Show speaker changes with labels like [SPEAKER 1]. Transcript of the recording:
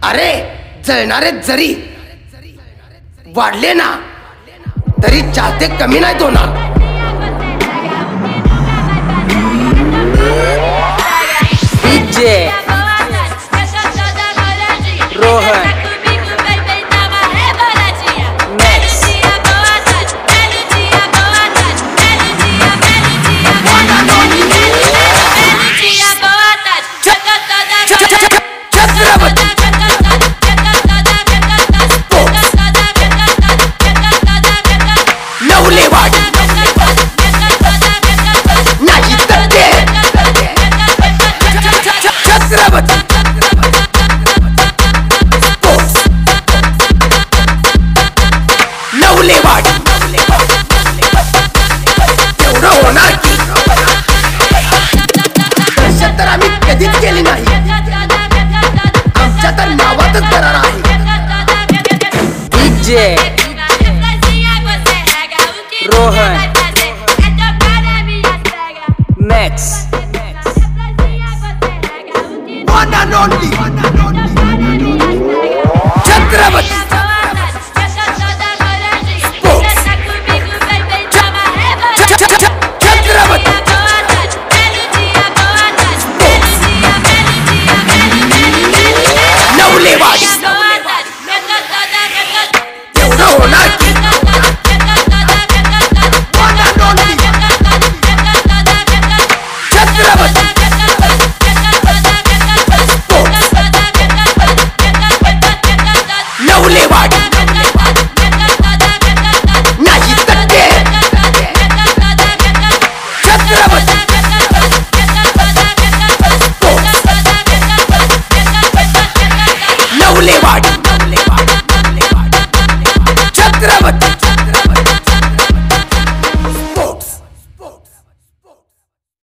[SPEAKER 1] अरे जळणारे जरी वाढले ना तरी चाहते कमी नाही होणार।
[SPEAKER 2] डीजे रोहन
[SPEAKER 1] तर आम्ही कधीच केली नाही, आमच्या तर नावातच करार आहे।
[SPEAKER 2] DJ Rohan max
[SPEAKER 1] one and only Chhatrapati Navlewadi.